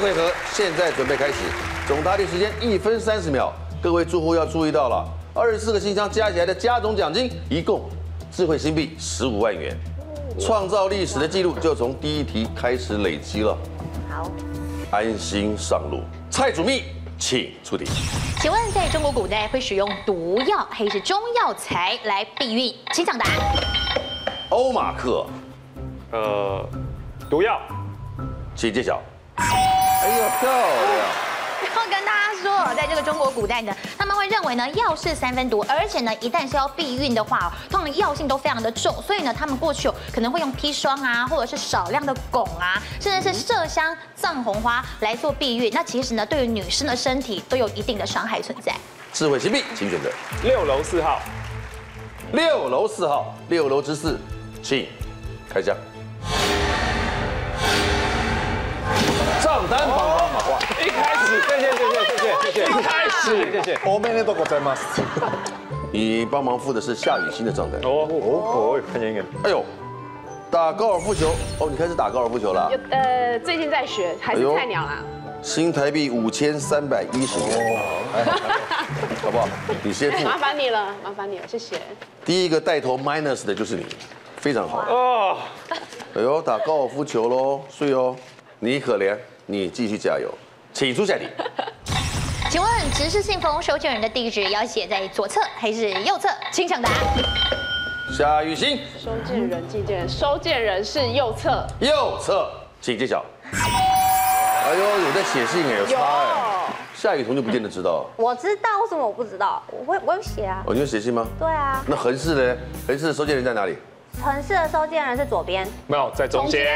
回合现在准备开始，总答题时间1分30秒。各位住户要注意到了，24个信箱加起来的加总奖金一共智慧新币15万元，创造历史的记录就从第一题开始累积了。 好， 安心上路，蔡主秘，请出题。 请问在中国古代会使用毒药还是中药材来避孕？请抢答。 欧马克， 毒药。 请揭晓。哎呀，漂亮！ 然后跟大家说，在这个中国古代呢，他们会认为呢，药是3分毒，而且呢，一旦是要避孕的话，通常药性都非常的重，所以呢，他们过去可能会用砒霜啊，或者是少量的汞啊，甚至是麝香、藏红花来做避孕。那其实呢，对于女生的身体都有一定的伤害存在。 智慧新币，请选择 6楼4号。 6楼4号，6楼之4，请开箱。账单帮帮忙！哇， 一开始，谢谢，一开始，谢谢。 おめでとうございます。 你帮忙付的是夏雨欣的账单。 哦，看见一个。 哎呦，打高尔夫球哦，你开始打高尔夫球了？ 最近在学，还是菜鸟啦。 新台币5310元，好不好？你先付。 麻烦你了，麻烦你了，谢谢。 第一个带头 minus 的就是你，非常好。 哦， 哎呦，打高尔夫球喽，睡哦。你可怜，你继续加油，请出下题。 请问直视信封收件人的地址要写在左侧还是右侧？请抢答。 夏雨欣， 收件人、寄件人，收件人是右侧。 右侧，请揭晓。哎呦，有在写信哎，有差哎。夏雨桐就不见得知道。 我知道，为什么我不知道？我有写啊。 哦，你有写信吗？ 对啊。 那横式呢？横式的收件人在哪里？ 城市的收件人是左边。 没有在中间。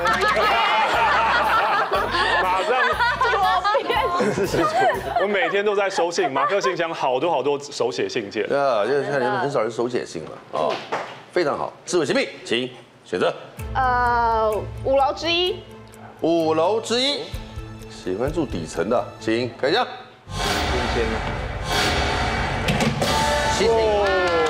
马上左边。 我每天都在收信，马克信箱好多手写信件。 啊，就是现在很少人手写信了啊，非常好。智慧新币，请选择。 5楼之1。 5楼之1，喜欢住底层的，请开箱。新鲜。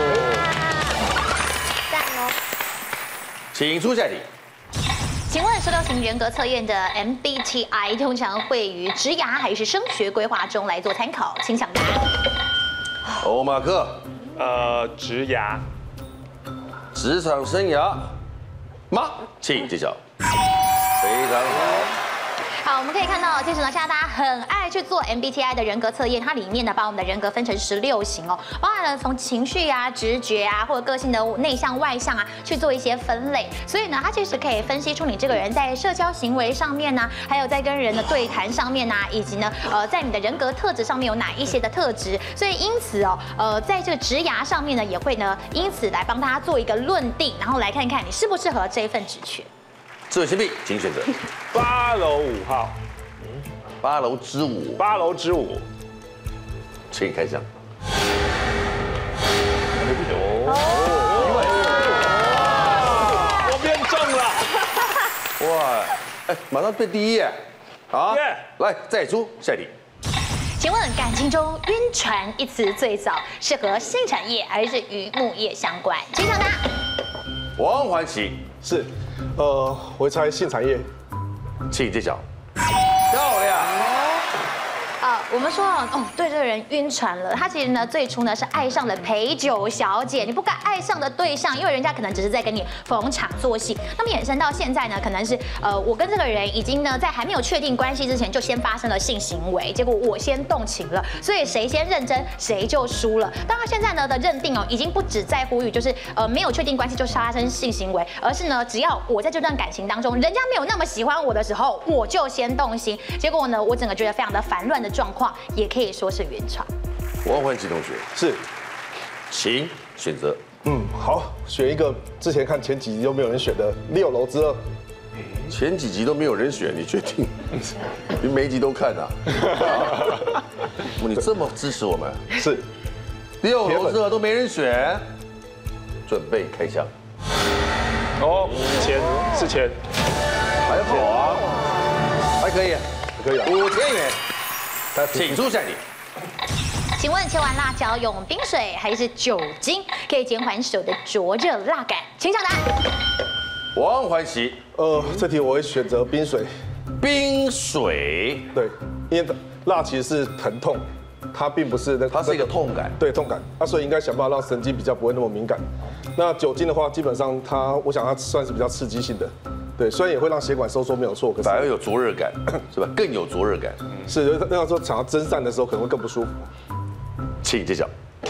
赞哦。 请出下题。 请问受到型人格测验的 MBTI 通常会于职涯还是升学规划中来做参考？请抢答。 欧马克， 职涯。 职场生涯吗？请揭晓。非常好。 好，我们可以看到，其实呢，现在大家很爱去做 MBTI 的人格测验，它里面呢把我们的人格分成16型哦，包含了从情绪啊、直觉啊，或者个性的内向、外向啊，去做一些分类。所以呢，它其实可以分析出你这个人在社交行为上面呢，还有在跟人的对谈上面呢，以及呢，在你的人格特质上面有哪一些的特质。所以因此哦，在这个职涯上面呢，也会呢，因此来帮大家做一个论定，然后来看看你适不适合这一份职缺。 智慧新币，请选择。 8楼5号。 8楼之5。 8楼之5， 请开箱。 我变正了。 哇，哎，马上变第1耶！好，来再出下题。 请问感情中“晕船”一词最早是和性产业还是与牧业相关？请抢答。 王环琪是，我猜性产业。 请揭晓。漂亮。 我们说对这个人晕船了。他其实呢，最初呢是爱上了陪酒小姐，你不该爱上的对象，因为人家可能只是在跟你逢场作戏。那么衍生到现在呢，可能是我跟这个人已经呢在还没有确定关系之前就先发生了性行为，结果我先动情了，所以谁先认真谁就输了。当然现在呢的认定已经不只在乎于就是没有确定关系就发生性行为，而是呢只要我在这段感情当中，人家没有那么喜欢我的时候，我就先动心。结果呢，我整个觉得非常的烦乱的状况。 也可以说是晕船。 王环琪同学是， 请选择。 好，选一个之前看前几集都没有人选的6楼之2。 前几集都没有人选，你确定？你每一集都看啊？你这么支持我们？ 是 6楼之2都没人选，准备开箱。 哦，钱是钱， 还好啊，还可以， 可以啊 5000元。 请出下题。 请问切完辣椒用冰水还是酒精可以减缓手的灼热辣感？请抢答。 王环琪， 这题我会选择冰水。 冰水， 对，因为辣其实是疼痛，它并不是它是一个痛感。 对，痛感。所以应该想办法让神经比较不会那么敏感。那酒精的话，基本上我想它算是比较刺激性的。对，虽然也会让血管收缩没有错，可是反而有灼热感，是吧？更有灼热感。 是那样说，想要蒸散的时候可能会更不舒服。 请揭晓。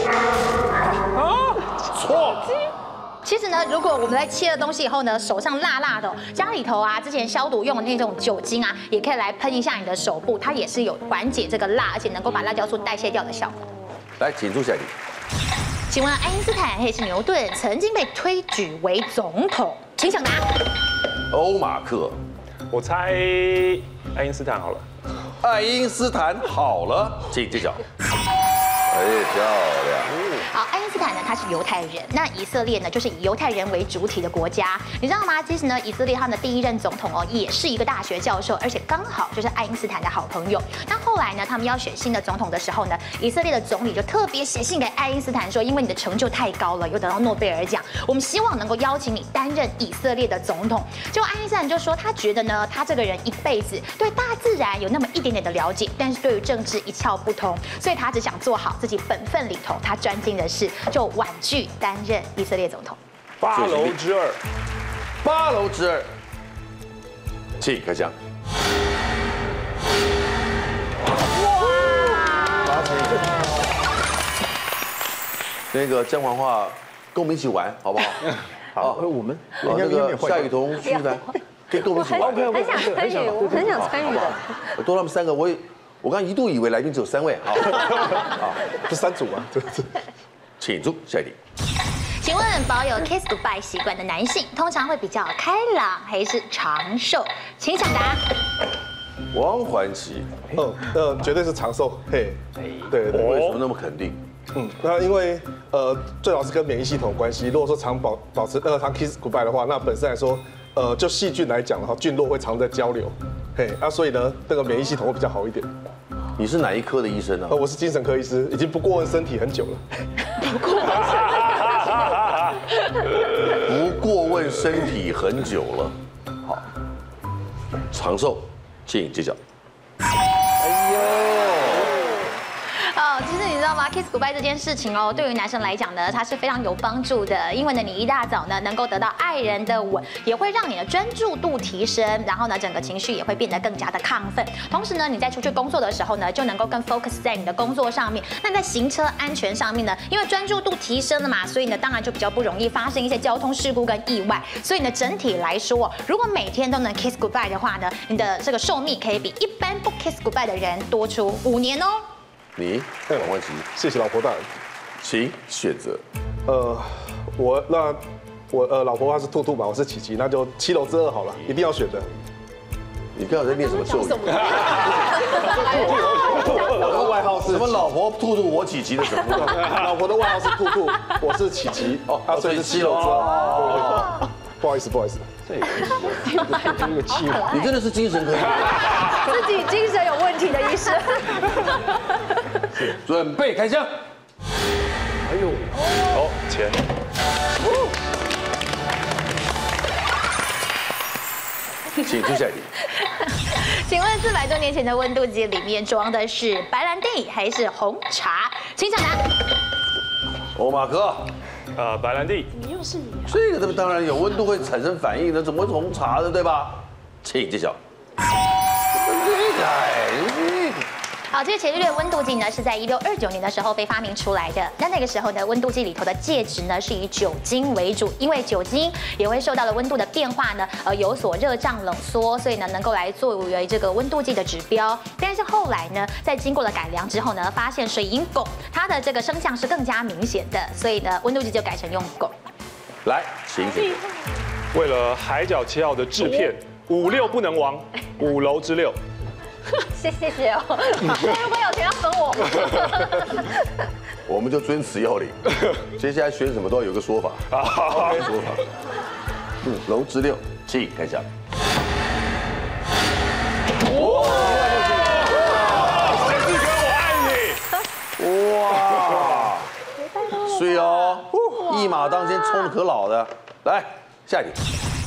错。 其实呢，如果我们在切了东西以后呢，手上辣辣的，家里头啊之前消毒用的那种酒精啊，也可以来喷一下你的手部，它也是有缓解这个辣，而且能够把辣椒素代谢掉的效果。 来，请出下一题。 请问爱因斯坦还是牛顿曾经被推举为总统？请抢答。 欧马克， 我猜爱因斯坦好了。 爱因斯坦好了，请揭晓。哎，漂亮。 好，爱因斯坦呢，他是犹太人，那以色列呢，就是以犹太人为主体的国家，你知道吗？其实呢，以色列他们的第一任总统哦，也是一个大学教授，而且刚好就是爱因斯坦的好朋友。那后来呢，他们要选新的总统的时候呢，以色列的总理就特别写信给爱因斯坦说，因为你的成就太高了，又得到诺贝尔奖，我们希望能够邀请你担任以色列的总统。结果爱因斯坦就说，他觉得呢，他这个人一辈子对大自然有那么一点点的了解，但是对于政治一窍不通，所以他只想做好自己本分里头他专精的事，就婉拒担任以色列总统。 8楼之2。 8楼之2，请开枪。那个姜黄话，跟我们一起玩，好不好？ 好，我们那个夏雨桐、徐凡，可以跟我们一起玩。 很想参与，我很想参与的。 多他们3个，我刚一度以为来宾只有3位，好， 这3组啊， 请出下一题。 请问保有 kiss goodbye 习惯的男性，通常会比较开朗还是长寿？请抢答。 王环琪， 绝对是长寿，嘿，对， 为什么那么肯定？ 那因为最好是跟免疫系统有关系。如果说常保持常 kiss goodbye 的话，那本身来说，就细菌来讲的话，菌落会常在交流，嘿，所以呢，那个免疫系统会比较好一点。 你是哪一科的医生呢？ 我是精神科医师，已经不过问身体很久了。 不过问身体很久了，好，长寿，请揭晓。 其实你知道吗 ？kiss goodbye 这件事情哦，对于男生来讲呢，它是非常有帮助的。因为呢，你一大早呢能够得到爱人的吻，也会让你的专注度提升，然后呢，整个情绪也会变得更加的亢奋。同时呢，你在出去工作的时候呢，就能够更 focus 在你的工作上面。那在行车安全上面呢，因为专注度提升了嘛，所以呢，当然就比较不容易发生一些交通事故跟意外。所以呢，整体来说，如果每天都能 kiss goodbye 的话呢，你的这个寿命可以比一般不 kiss goodbye 的人多出5年哦。 你王环琪， 谢谢老婆大人， 请选择。 我老婆她是兔兔嘛，我是琪琪，那就7楼之2好了，一定要选的。 你刚才在念什么咒语？ 我的外号是什么？老婆兔兔，我琪琪的什么？ 老婆的外号是兔兔，我是琪琪，所以是7楼之2。不好意思。 你真的是精神科医生， 自己精神有问题的医生。 准备开枪。 钱。 请出下一题。 请问400多年前的温度计里面装的是白兰地还是红茶？请抢答。 欧马克， 白兰地。 怎么又是你啊？ 这个当然有温度会产生反应的，怎么会是红茶的，对吧？请揭晓。 好，这个伽利略温度计呢是在1629年的时候被发明出来的。那个时候呢，温度计里头的介质呢是以酒精为主，因为酒精也会受到了温度的变化呢，有所热胀冷缩，所以呢能够来作为这个温度计的指标。但是后来呢，在经过了改良之后呢，发现水银汞它的这个声像是更加明显的，所以呢温度计就改成用汞。 来，请选择。 为了海角7号的制片，5、6不能亡，5楼之6。 谢谢哦，如果有钱要分我吗？ 我们就遵此要领。接下来选什么都要有个说法。 好， 说法。5楼之6，请开枪。 哇！陈志哥，我爱你。 哇！所以哦，一马当先，冲的可老的。来，下一题。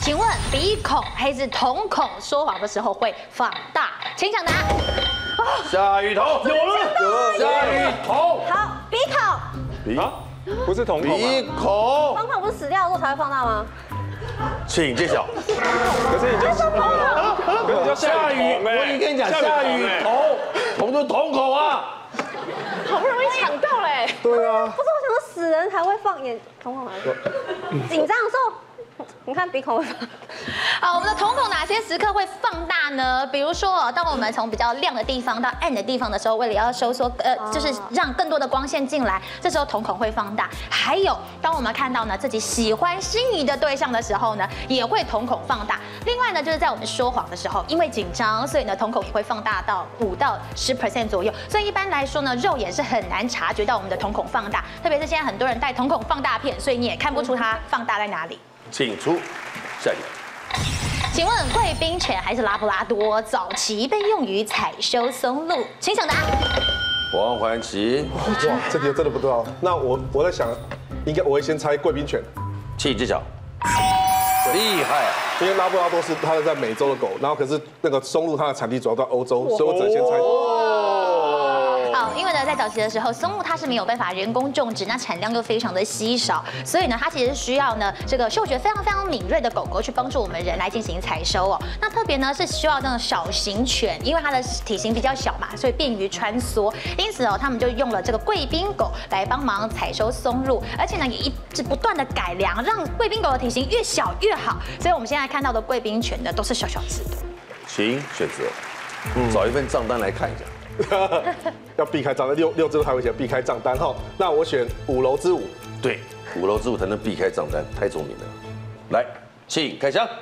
请问鼻孔还是瞳孔说谎的时候会放大？请抢答。 夏雨桐有了，夏雨桐好，鼻孔， 鼻不是瞳孔吗？ 鼻孔， 瞳孔不是死掉的时候才会放大吗？ 请揭晓。 可是你叫夏雨，我已经跟你讲，夏雨瞳就是瞳孔啊。 好不容易抢到嘞。 对啊， 不是，我想说死人才会放眼瞳孔来说，紧张的时候，你看鼻孔会放。 好，我们的瞳孔哪些时刻会放大呢？比如说，当我们从比较亮的地方到暗的地方的时候，为了要收缩，就是让更多的光线进来，这时候瞳孔会放大。还有，当我们看到呢自己喜欢心仪的对象的时候呢，也会瞳孔放大。另外呢，就是在我们说谎的时候，因为紧张，所以呢瞳孔也会放大到5到10% 左右。所以一般来说呢，肉眼是很难察觉到我们的瞳孔放大，特别是现在很多人戴瞳孔放大片，所以你也看不出它放大在哪里。 请出下一题。 请问贵宾犬还是拉布拉多早期被用于采收松露？请抢答。 王环琪， 哇，这题我真的不知道。那我在想，应该我会先猜贵宾犬， 请揭晓。厉害啊！ 因为拉布拉多是它是在美洲的狗，然后可是那个松露它的产地主要在欧洲，所以我只能先猜。 好，因为呢，在早期的时候，松露它是没有办法人工种植，那产量又非常的稀少，所以呢，它其实需要呢这个嗅觉非常敏锐的狗狗去帮助我们人来进行采收哦。那特别呢是需要那种小型犬，因为它的体型比较小嘛，所以便于穿梭，因此哦，他们就用了这个贵宾狗来帮忙采收松露，而且呢也一直不断的改良，让贵宾狗的体型越小越好。所以我们现在看到的贵宾犬呢都是小小只的。 请选择，找一份账单来看一下。 要避开账单，六只都太危险，避开账单哈。那我选5楼之5。 对，5楼之5才能避开账单，太聪明了。来，请开箱。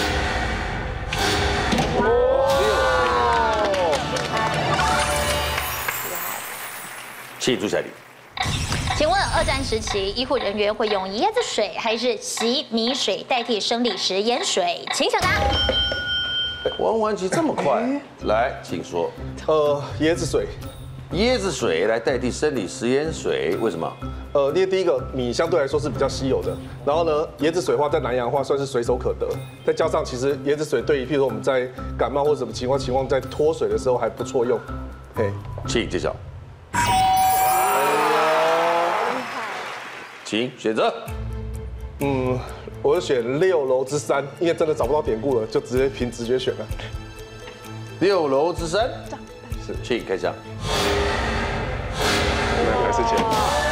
请出下题。 请问2战时期，医护人员会用椰子水还是洗米水代替生理食盐水？请抢答。 王环琪这么快，来，请说。 椰子水。 椰子水来代替生理食盐水，为什么？ 因为第一个米相对来说是比较稀有的，然后呢，椰子水的话在南洋的话算是随手可得，再加上其实椰子水对于譬如说我们在感冒或者什么情况在脱水的时候还不错用。嘿， 请揭晓。请选择。 我就选6楼之3，因为真的找不到典故了，就直接凭直觉选了。 6楼之3，是，请开箱。 还是钱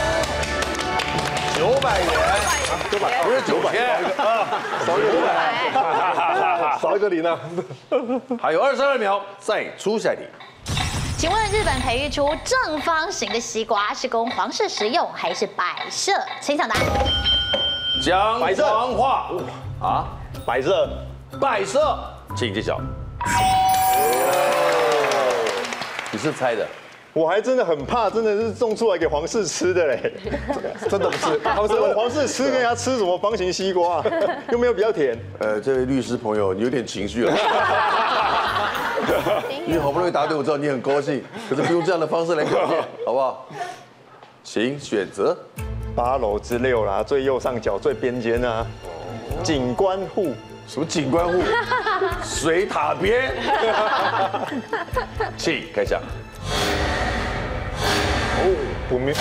900元，900不是9000 少一个0，少一个0啊！ 还有22秒，再出下一题。 请问日本培育出正方形的西瓜是供皇室食用还是摆设？请抢答。 讲谎话啊， 摆设， 摆设，请揭晓。你是猜的？ 我还真的很怕，真的是种出来给皇室吃的嘞。 真的不是，他们是皇室吃，跟人家吃什么方形西瓜，又没有比较甜。 这位律师朋友，你有点情绪了。你好不容易答对，我知道你很高兴，可是不用这样的方式来表现，好不好？请选择。 8楼之6啦，最右上角最边间啊，景观户。 什么景观户？水塔边。请开箱。 不明。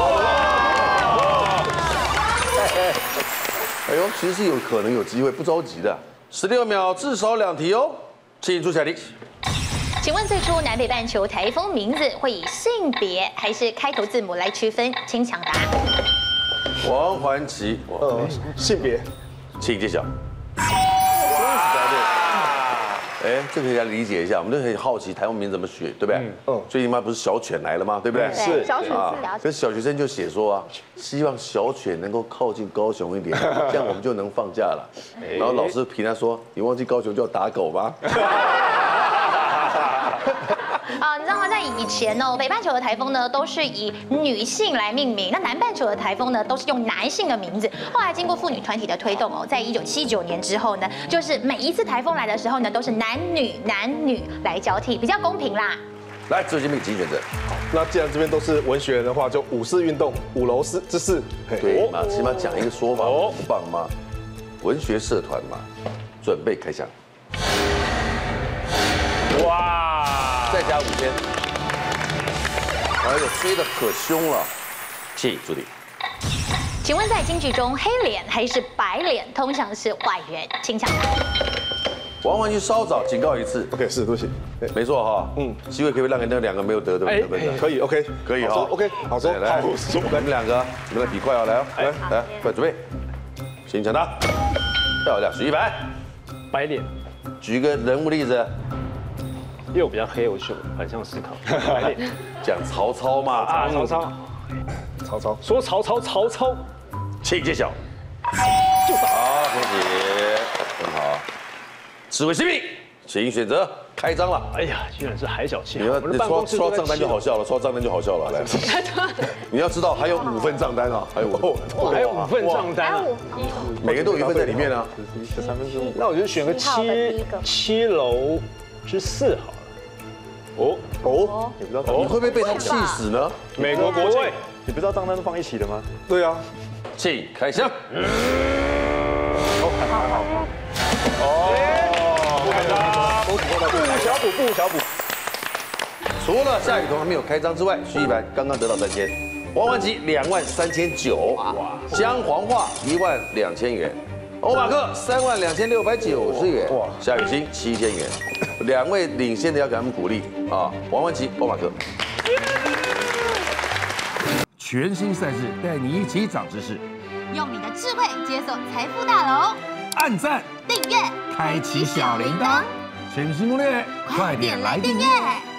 哎呦，其实是有可能有机会，不着急的。16秒，至少2题哦。请出下题。 请问最初南北半球台风名字会以性别还是开头字母来区分？请抢答。 王环琪， 性别， 请揭晓。哎，这个要理解一下，我们都很好奇台湾名怎么取，对不对？最近嘛不是小犬来了吗？对不对？ 是小犬可是小学生就写说啊，希望小犬能够靠近高雄一点，这样我们就能放假了。然后老师评他说，你忘记高雄就要打狗吗？ 你知道吗？在以前哦，北半球的台风呢都是以女性来命名，那南半球的台风呢都是用男性的名字。后来经过妇女团体的推动哦，在1979年之后呢，就是每一次台风来的时候呢，都是男女来交替，比较公平啦。 来，最后面请选择。 那既然这边都是文学人的话，就5式运动5楼之4。 对嘛，起码讲一个说法，不棒吗？ 文学社团嘛，准备开枪。 哇， 再加5000。哎呦，追得可凶了，请助理。 请问在京剧中，黑脸还是白脸通常是坏人？请抢答。 王婉琪稍早警告一次， OK， 是，对不起， 没错哈。机会可以让给那2个没有得的得分的。 可以 OK， 可以哈。 OK， 好说， 来， 好说。 你们2个，你们来比快哦，来哦，来，快准备，请抢答。漂亮，许一凡， 白脸， 举个人物例子， 因为我比较黑，我就反向思考。白脸讲曹操嘛， 啊，曹操，说曹操， 请揭晓。好，恭喜，很好。智慧新兵，请选择，开张了。 哎呀，居然是海小七， 你要刷账单就好笑了，刷账单就好笑了。来，你要知道还有5份账单啊，还有 5份账单啊， 每个都有1份在里面啊。 那我就选个7楼之4好了。 哦，你不知道你会不会被他气死呢？ 美国国会， 你不知道账单都放一起的吗？ 对啊， 请开枪。 不小补。 除了夏雨桐还没有开张之外，徐一凡刚刚得到3000，王婉琪23900，姜黄化12000元，欧马克32690元，夏雨欣7000元，2位领先的要给他们鼓励啊！王婉琪、欧马克。全新赛事带你一起长知识， 用你的智慧解锁财富大楼， 按赞、 订阅， 开启小铃铛，全新攻略，快点来订阅。